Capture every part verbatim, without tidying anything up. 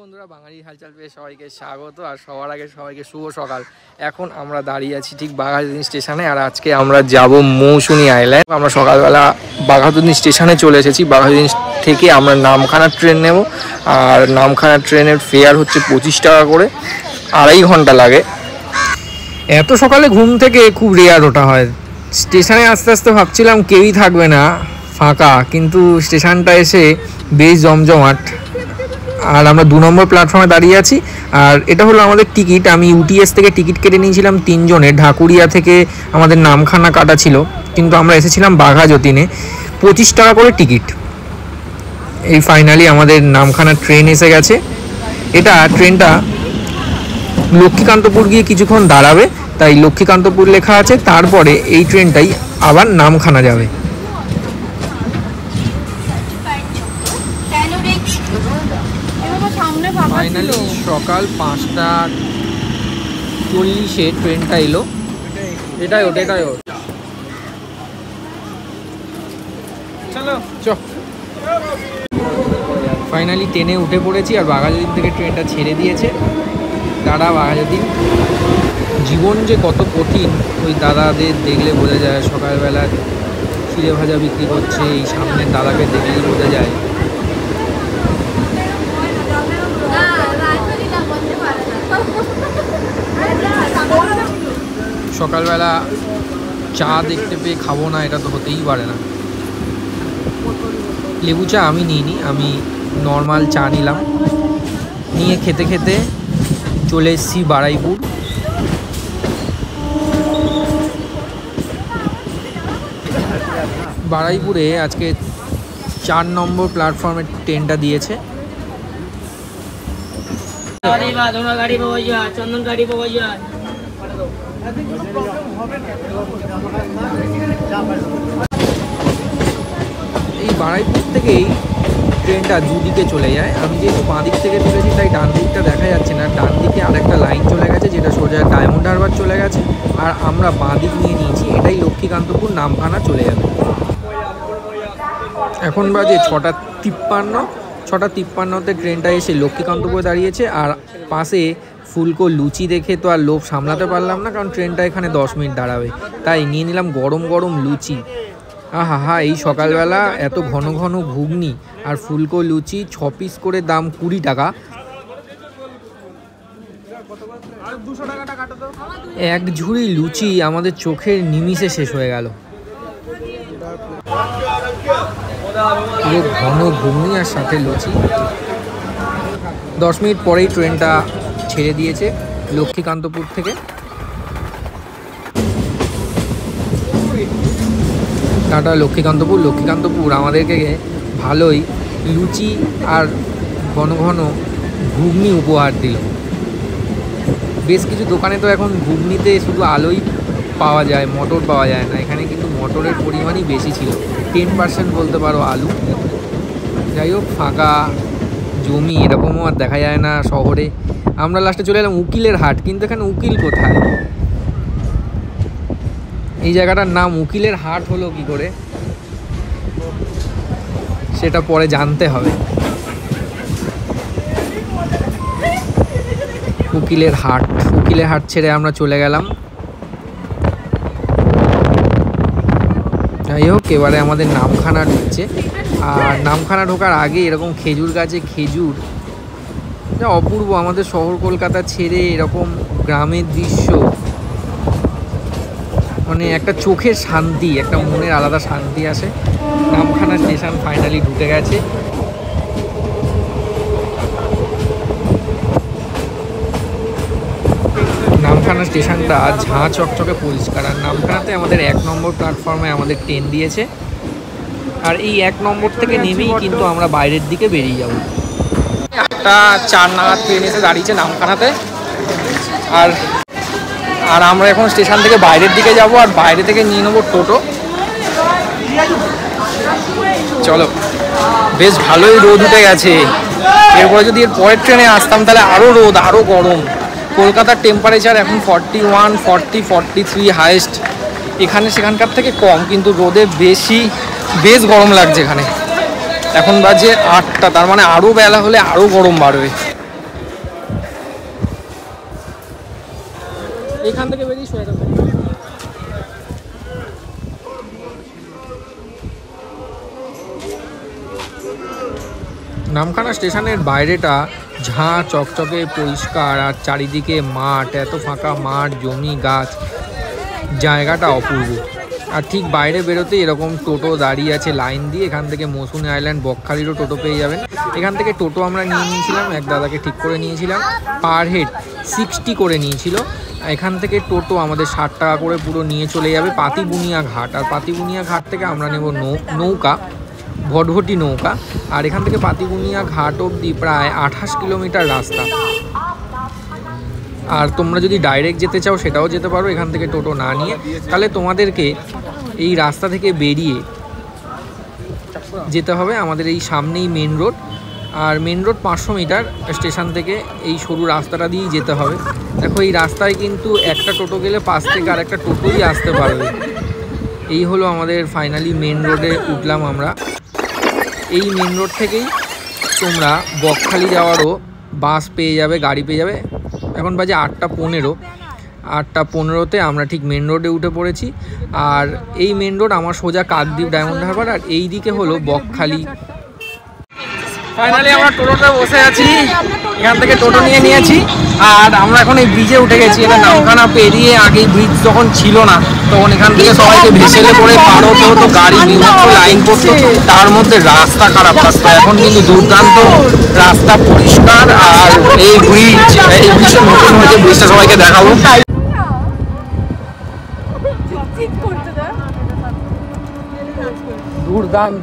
বন্ধুরা, বাঙালি হালচাল পেয়ে সবাইকে স্বাগত। আর সবার আগে সবাইকে শুভ সকাল। এখন আমরা দাঁড়িয়ে আছি ঠিক বাঘাযতীন স্টেশনে। আর আজকে আমরা যাব মৌসুনী আইল্যান্ড। আমরা সকালবেলা বাঘাযতীন স্টেশনে চলে এসেছি। বাঘাযতীন থেকে আমরা নামখানা ট্রেন নেব। আর নামখানা ট্রেনের ফেয়ার হচ্ছে পঁচিশ টাকা করে, আড়াই ঘন্টা লাগে। এত সকালে ঘুম থেকে খুব রেয়ার ওটা হয়। স্টেশনে আস্তে আস্তে ভাবছিলাম কেউই থাকবে না, ফাঁকা, কিন্তু স্টেশনটা এসে বেশ জমজমাট। আর আমরা দু নম্বর প্ল্যাটফর্মে দাঁড়িয়ে আছি। আর এটা হলো আমাদের টিকিট। আমি ইউটিএস থেকে টিকিট কেটে নিয়েছিলাম তিনজনের। ঢাকুরিয়া থেকে আমাদের নামখানা কাটা ছিল, কিন্তু আমরা এসেছিলাম বাঘাযতীনে। পঁচিশ টাকা করে টিকিট। এই ফাইনালি আমাদের নামখানা ট্রেন এসে গেছে। এটা ট্রেনটা লক্ষ্মীকান্তপুর গিয়ে কিছুক্ষণ দাঁড়াবে, তাই লক্ষ্মীকান্তপুর লেখা আছে। তারপরে এই ট্রেনটাই আবার নামখানা যাবে। ফাইনালি সকাল পাঁচটা চল্লিশে ট্রেনটা এলো। এটাই ওটা এটাই ও চলো চ ফাইনালি ট্রেনে উঠে পড়েছি। আর বাঘাযতীন থেকে ট্রেনটা ছেড়ে দিয়েছে। দাদা বাঘাযতীন জীবন যে কত কঠিন ওই দাদাদের দেখলে বোঝা যায়। সকালবেলা চিড়ে ভাজা বিক্রি করছে, এই সামনের দাদাকে দেখলেই বোঝা যায়। সকালবেলা চা দেখতে পেয়ে খাবো না, এটা তো হতেই পারে না। লেবু চা আমি নিইনি, আমি নর্মাল চা নিলাম। নিয়ে খেতে খেতে চলে এসেছি বারুইপুর। বারুইপুরে আজকে চার নম্বর প্ল্যাটফর্মের ট্রেনটা দিয়েছে। এই বারুইপুর থেকেই ট্রেনটা দুদিকে চলে যায়। আমি যেহেতু বাঁ দিক থেকে তুলেছি তাই ডান দিকটা দেখা যাচ্ছে না। ডান দিকে আরেকটা লাইন চলে গেছে যেটা সোজা ডায়মন্ড হারবার চলে গেছে। আর আমরা বাঁ দিক নিয়ে নিয়েছি, এটাই লক্ষ্মীকান্তপুর নামখানা চলে যাবে। এখন বাজে ছটা তিপ্পান্ন। ছটা তিপ্পান্নতে ট্রেনটা এসে লক্ষ্মীকান্তপুরে দাঁড়িয়েছে। আর পাশে ফুলকো লুচি দেখে তো আর লোভ সামলাতে পারলাম না, কারণ ট্রেনটা এখানে দশ মিনিট দাঁড়াবে। তাই নিয়ে নিলাম গরম গরম লুচি। আহা হা, এই সকালবেলা এত ঘন ঘন ঘুগনি আর ফুলকো লুচি, ছ পিস করে, দাম কুড়ি টাকা। এক ঝুড়ি লুচি আমাদের চোখের নিমিষে শেষ হয়ে গেল। পুরো ঘন ঘুগনি আর সাথে লুচি। দশ মিনিট পরেই ট্রেনটা ছেড়ে দিয়েছে লক্ষ্মীকান্তপুর থেকে। টাটা লক্ষ্মীকান্তপুর। লক্ষ্মীকান্তপুর আমাদেরকে ভালোই লুচি আর ঘন ঘন ঘুগনি উপহার দিল। বেশ কিছু দোকানে তো এখন ঘুগনিতে শুধু আলুই পাওয়া যায়, মটর পাওয়া যায় না। এখানে কিন্তু মটরের পরিমাণই বেশি ছিল, টেন পার্সেন্ট বলতে পারো আলু। যাই হোক, ফাঁকা জমি এরকমও আর দেখা যায় না শহরে। আমরা লাস্টে চলে এলাম উকিলের হাট, কিন্তু এখানে উকিল কোথায়? এই জায়গাটার নাম উকিলের হাট হলো কি করে সেটা পরে জানতে হবে। উকিলের হাট উকিলের হাট ছেড়ে আমরা চলে গেলাম। যাই হোক, এবারে আমাদের নামখানা ঢুকছে। আর নামখানা ঢোকার আগে এরকম খেজুর গাছে খেজুর, যা অপূর্ব। আমাদের শহর কলকাতা ছেড়ে এরকম গ্রামের দৃশ্য, মানে একটা চোখের শান্তি, একটা মনের আলাদা শান্তি আসে। নামখানা স্টেশন ফাইনালি ঢুকে গেছে। নামখানা স্টেশনটা ঝাঁ চকচকে পরিষ্কার। আর নামখানাতে আমাদের এক নম্বর প্ল্যাটফর্মে আমাদের ট্রেন দিয়েছে। আর এই এক নম্বর থেকে নেমেই কিন্তু আমরা বাইরের দিকে বেরিয়ে যাব। একটা চার নাগাদ ট্রেন এসে দাঁড়িয়েছে নামখানাতে। আর আর আমরা এখন স্টেশন থেকে বাইরের দিকে যাব। আর বাইরে থেকে নিয়ে নেবো টোটো। চলো, বেশ ভালোই রোদ উঠে গেছে। এরপরে যদি এর পরের ট্রেনে আসতাম তাহলে আরও রোদ, আরও গরম। কলকাতার টেম্পারেচার এখন forty one forty forty three highest. এখানে সেখানকার থেকে কম, কিন্তু রোদে বেশি, বেশ গরম লাগছে এখানে। এখন বাজে আটটা, তার মানে আরও বেলা হলে আরও গরম বাড়বে। এইখান থেকে বেরিয়ে সোজা যাবে। নামখানা স্টেশনের বাইরেটা ঝাঁ চকচকে পরিষ্কার, আর চারিদিকে মাঠ, এত ফাঁকা মাঠ, জমি, গাছ, জায়গাটা অপূর্ব। আর ঠিক বাইরে বেরোতেই এরকম টোটো দাঁড়িয়ে আছে লাইন দিয়ে। এখান থেকে মৌসুনি আইল্যান্ড বকখালিরও টোটো পেয়ে যাবেন। এখান থেকে টোটো আমরা নিয়ে নিয়েছিলাম, এক দাদাকে ঠিক করে নিয়েছিলাম, পার হেড সিক্সটি করে নিয়েছিল। এখান থেকে টোটো আমাদের ষাট টাকা করে পুরো নিয়ে চলে যাবে পাতিবুনিয়া ঘাট। আর পাতিবুনিয়া ঘাট থেকে আমরা নেব নৌকা, ভটভটি নৌকা। আর এখান থেকে পাতিবুনিয়া ঘাট অবধি প্রায় আঠাশ কিলোমিটার রাস্তা। আর তোমরা যদি ডাইরেক্ট যেতে চাও সেটাও যেতে পারো এখান থেকে টোটো না নিয়ে। তাহলে তোমাদেরকে এই রাস্তা থেকে বেরিয়ে যেতে হবে আমাদের এই সামনেই মেন রোড। আর মেন রোড পাঁচশো মিটার স্টেশন থেকে এই সরু রাস্তাটা দিয়েই যেতে হবে। দেখো এই রাস্তায় কিন্তু একটা টোটো গেলে পাশ থেকে আর একটা টোটোই আসতে পারবে। এই হলো আমাদের ফাইনালি মেন রোডে উঠলাম আমরা। এই মেন রোড থেকেই তোমরা বকখালি যাওয়ারও বাস পেয়ে যাবে, গাড়ি পেয়ে যাবে। এখন বাজে আটটা পনেরো আটটা পনেরোতে আমরা ঠিক মেন রোডে উঠে পড়েছি। আর এই মেন রোড আমার সোজা কাকদ্বীপ ডায়মন্ড হারবার, আর এই দিকে হলো বকখালি। ফাইনালি আমরা টোটোতে বসে আছি, এখান থেকে টোটো নিয়ে নিয়েছি। আর আমরা এখন এই ব্রিজে উঠে গেছি। এটা নামখানা পেরিয়ে, আগে ব্রিজ যখন ছিল না তখন এখান থেকে সবাইকে ভেসেলে করে পার হতে হতো, গাড়ি বিভিন্ন লাইন করতো, তার মধ্যে রাস্তা খারাপ থাকতো। এখন কিন্তু দুর্দান্ত রাস্তা, পরিষ্কার। আর এই ব্রিজ, এই ব্রিজটা নতুন হয়েছে, ব্রিজটা সবাইকে দেখাবো। দুর্দান্ত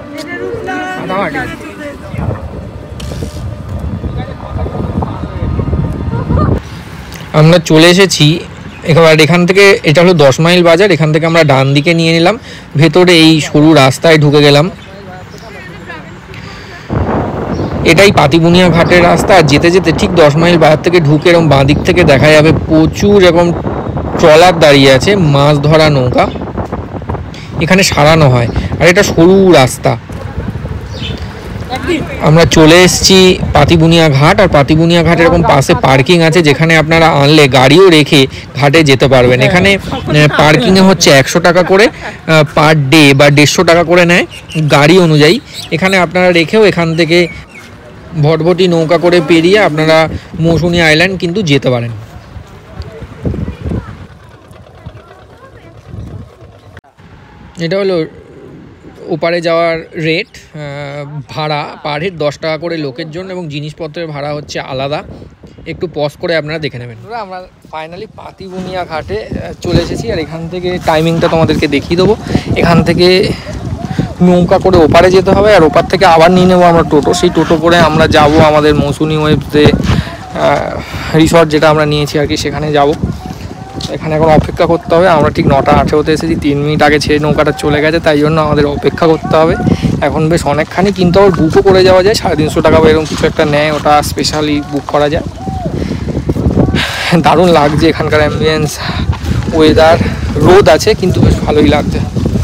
আমরা চলে এসেছি এবার এখান থেকে। এটা হলো দশ মাইল বাজার। এখান থেকে আমরা ডান দিকে নিয়ে নিলাম, ভেতরে এই সরু রাস্তায় ঢুকে গেলাম। এটাই পাতিবুনিয়া ঘাটের রাস্তা। আর যেতে যেতে ঠিক দশ মাইল বাজার থেকে ঢুকে এরকম বাঁ দিক থেকে দেখা যাবে প্রচুর এরকম ট্রলার দাঁড়িয়ে আছে, মাছ ধরা নৌকা এখানে সারানো হয়। আর এটা সরু রাস্তা। আমরা চলে এসেছি পাতিবুনিয়া ঘাট। আর পাতিবুনিয়া ঘাট এরকম পাশে পার্কিং আছে, যেখানে আপনারা আনলে গাড়িও রেখে ঘাটে যেতে পারবেন। এখানে পার্কিংয়ে হচ্ছে একশো টাকা করে পার ডে, বা দেড়শো টাকা করে নেয় গাড়ি অনুযায়ী। এখানে আপনারা রেখেও এখান থেকে ভটভটি নৌকা করে পেরিয়ে আপনারা মৌসুনি আইল্যান্ড কিন্তু যেতে পারেন। এটা হলো ওপারে যাওয়ার রেট, ভাড়া পার হেড দশ টাকা করে লোকের জন্য, এবং জিনিসপত্রের ভাড়া হচ্ছে আলাদা। একটু পজ করে আপনারা দেখে নেবেন। আমরা ফাইনালি পাতিবুনিয়া ঘাটে চলে এসেছি। আর এখান থেকে টাইমিংটা তোমাদেরকে দেখিয়ে দেবো। এখান থেকে নৌকা করে ওপারে যেতে হবে, আর ওপার থেকে আবার নিয়ে নেবো আমরা টোটো। সেই টোটো করে আমরা যাব আমাদের মৌসুনি ওয়েবসে রিসর্ট, যেটা আমরা নিয়েছি আর কি, সেখানে যাব। এখানে এখন অপেক্ষা করতে হবে। আমরা ঠিক নটা আঠেরোতে এসেছি, তিন মিনিট আগে ছেড়ে নৌকাটা চলে গেছে, তাই জন্য আমাদের অপেক্ষা করতে হবে এখন বেশ অনেকখানি। কিন্তু আবার বুকও করে যাওয়া যায়, সাড়ে তিনশো টাকা বা এরকম কিছু একটা নেয়, ওটা স্পেশালি বুক করা যায়। দারুণ লাগছে এখানকার অ্যাম্বিয়েন্স, ওয়েদার, রোদ আছে কিন্তু বেশ ভালোই লাগছে।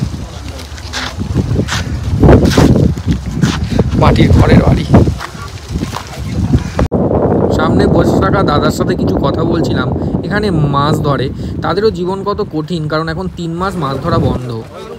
মাটির ঘরের বাড়ি। সামনে বসে থাকা দাদার সাথে কিছু কথা বলছিলাম। এখানে মাছ ধরে, তাদেরও জীবন কত কঠিন, কারণ এখন তিন মাস মাছ ধরা বন্ধ।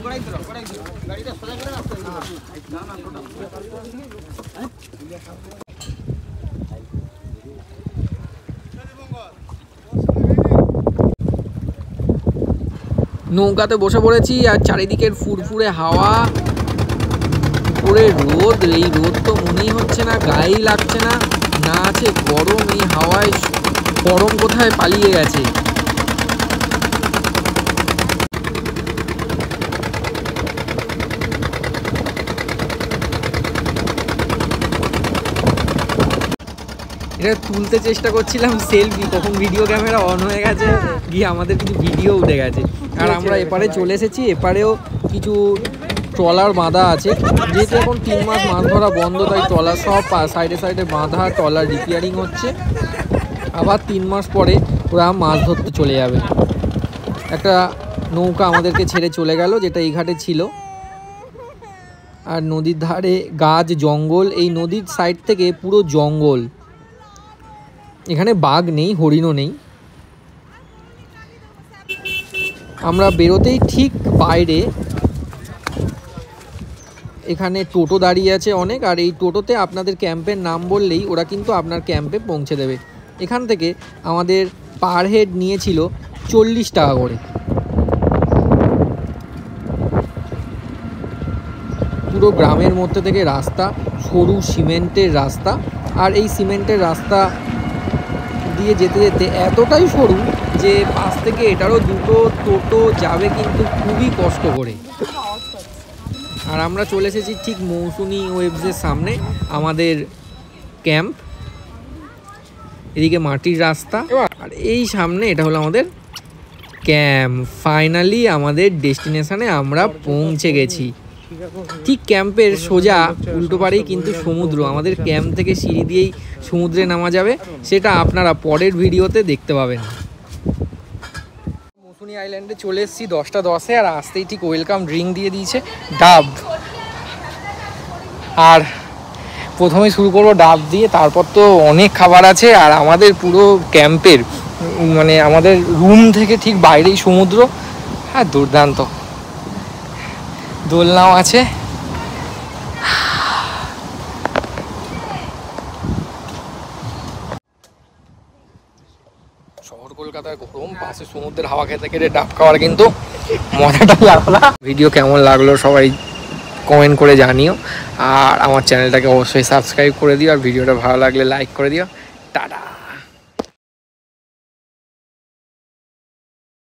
নৌকাতে বসে পড়েছি, আর চারিদিকের ফুরফুরে হাওয়া, উপরে রোদ। এই রোদ তো মনেই হচ্ছে না, গায়েই লাগছে না, না আছে গরম। এই হাওয়ায় গরম কোথায় পালিয়ে গেছে। এটা তুলতে চেষ্টা করছিলাম সেলফি, কখন ভিডিও ক্যামেরা অন হয়ে গেছে, গিয়ে আমাদের কিছু ভিডিও উঠে গেছে। আর আমরা এপারে চলে এসেছি। এপারেও কিছু ট্রলার বাঁধা আছে, যেহেতু এখন তিন মাস মাছ ধরা বন্ধ, তাই ট্রলার সব সাইডে সাইডে বাঁধা, ট্রলার রিপেয়ারিং হচ্ছে। আবার তিন মাস পরে ওরা মাছ ধরতে চলে যাবে। একটা নৌকা আমাদেরকে ছেড়ে চলে গেল, যেটা এই ঘাটে ছিল। আর নদীর ধারে গাছ, জঙ্গল। এই নদীর সাইড থেকে পুরো জঙ্গল। এখানে বাঘ নেই, হরিণও নেই। আমরা বেরোতেই ঠিক বাইরে এখানে টোটো দাঁড়িয়ে আছে অনেক, আর এই টোটোতে আপনাদের ক্যাম্পের নাম বললেই ওরা কিন্তু আপনার ক্যাম্পে পৌঁছে দেবে। এখান থেকে আমাদের পার হেড নিয়েছিল চল্লিশ টাকা করে। পুরো গ্রামের মধ্যে থেকে রাস্তা, সরু সিমেন্টের রাস্তা, আর এই সিমেন্টের রাস্তা দিয়ে যেতে যেতে এতটাই সরু যে পাশ থেকে এটারও দুটো টোটো যাবে কিন্তু খুবই কষ্ট করে। আর আমরা চলে এসেছি ঠিক মৌসুনি ওয়েবসের সামনে, আমাদের ক্যাম্প। এদিকে মাটির রাস্তা, আর এই সামনে এটা হলো আমাদের ক্যাম্প। ফাইনালি আমাদের ডেস্টিনেশনে আমরা পৌঁছে গেছি। ঠিক ক্যাম্পের সোজা উল্টো পাড়েই কিন্তু সমুদ্র। আমাদের ক্যাম্প থেকে সিঁড়ি দিয়েই সমুদ্রে নামা যাবে, সেটা আপনারা পরের ভিডিওতে দেখতে পাবেন। মৌসুনি আইল্যান্ডে চলে এসেছি দশটা দশে, আর আসতেই ঠিক ওয়েলকাম ড্রিঙ্ক দিয়ে দিয়েছে ডাব। আর প্রথমে শুরু করবো ডাব দিয়ে, তারপর তো অনেক খাবার আছে। আর আমাদের পুরো ক্যাম্পের মানে আমাদের রুম থেকে ঠিক বাইরেই সমুদ্র। হ্যাঁ, দুর্দান্ত। দোলনাও আছে। শহর কলকাতার গরম, পাশে সমুদ্রের হাওয়া খেতে খেতে ডাব খাওয়ার কিন্তু মজাটাই আলাদা। ভিডিও কেমন লাগলো সবাই কমেন্ট করে জানিও, আর আমার চ্যানেলটাকে অবশ্যই সাবস্ক্রাইব করে দিও, আর ভিডিওটা ভালো লাগলে লাইক করে দিও।